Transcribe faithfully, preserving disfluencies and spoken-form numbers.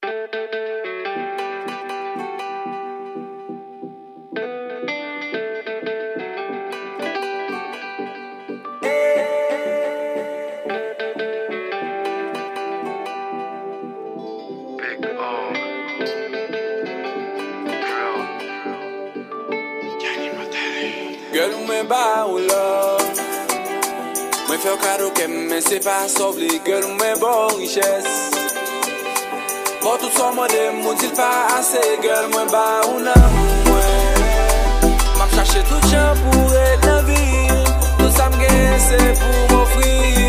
Girl, mwen ba ou love, mwen fè kado kem men se pa sovli. Girl, mwen bon riches, pour tout son mode moun dil pa ase. Girl, mwen ba ou nan mwen, m'ap chache tout chan pou et nan vil. Tout sa m'gen se pou m'offrir.